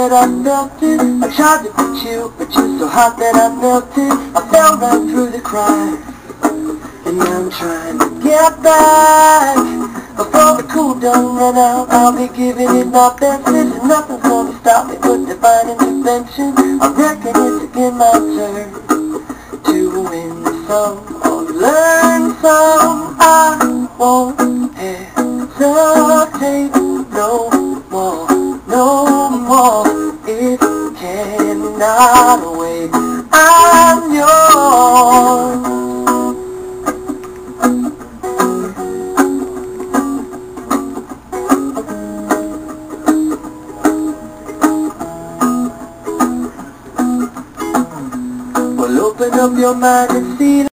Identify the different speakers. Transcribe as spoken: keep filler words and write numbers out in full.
Speaker 1: that I felt it. I tried to put you, but you're so hot that I melted. I fell right through the cracks, and now I'm trying to get back. Before the cool done run out, I'll be giving it my best. Listen, nothing's gonna stop me but divine intervention. I reckon it's again my turn to win the song or learn some. I won't hesitate no more, no more. It cannot wait. I'm yours. Well, open up your mind and see